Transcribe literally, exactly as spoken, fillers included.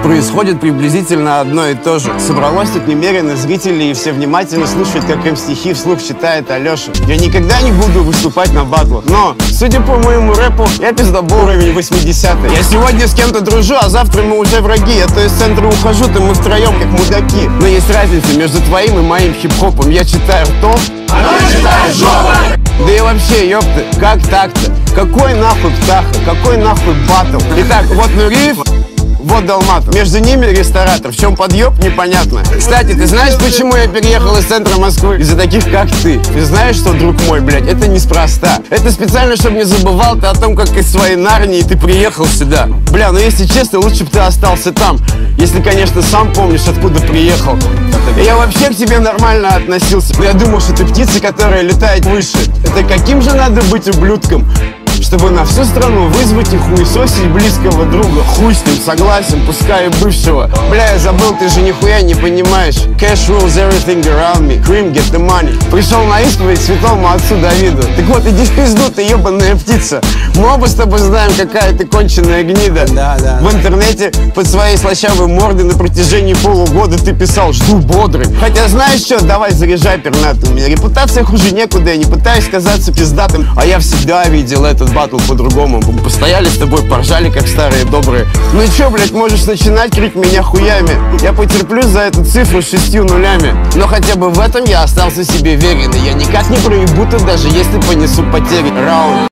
происходит приблизительно одно и то же. Собралось тут немерено зрителей, и все внимательно слушают, как им стихи вслух читает Алеша. Я никогда не буду выступать на батлах, но, судя по моему рэпу, я пиздобол уровень восьмидесятых. Я сегодня с кем-то дружу, а завтра мы уже враги. Я то из центра ухожу, то мы втроем как мудаки. Но есть разница между твоим и моим хип-хопом. Я читаю ртом, а ты читаешь жопой. Да и вообще, ёпты, как так-то? Какой нахуй птаха? Какой нахуй батл? Итак, вот Нуриев, вот Долматов. Между ними ресторатор. В чем подъеб, непонятно. Кстати, ты знаешь, почему я переехал из центра Москвы? Из-за таких, как ты. Ты знаешь, что, друг мой, блядь, это неспроста. Это специально, чтобы не забывал ты о том, как из своей Нарнии ты приехал сюда. Бля, ну если честно, лучше бы ты остался там. Если, конечно, сам помнишь, откуда приехал. Я вообще к тебе нормально относился. Но я думал, что ты птица, которая летает выше. Это каким же надо быть ублюдком, чтобы на всю страну вызвать и хуесосить близкого друга? Хуй с ним, согласен, пускай и бывшего. Бля, я забыл, ты же нихуя не понимаешь. Cash rules everything around me. Cream, get the money. Пришел на исповедь святому отцу Давиду. Так вот, иди в пизду, ты ебаная птица. Мы оба с тобой знаем, какая ты конченая гнида. Да, да. В интернете под своей слащавой мордой на протяжении полугода ты писал: жду бодрый. Хотя знаешь что, давай заряжай пернатый. У меня репутация хуже некуда, я не пытаюсь казаться пиздатым. А я всегда видел этот батл по-другому. Постояли с тобой, поржали, как старые добрые. Ну и чё, блядь, можешь начинать крыть меня хуями. Я потерплю за эту цифру с шестью нулями. Но хотя бы в этом я остался себе верен. И я никак не проебу-то, даже если понесу потери. Раунд.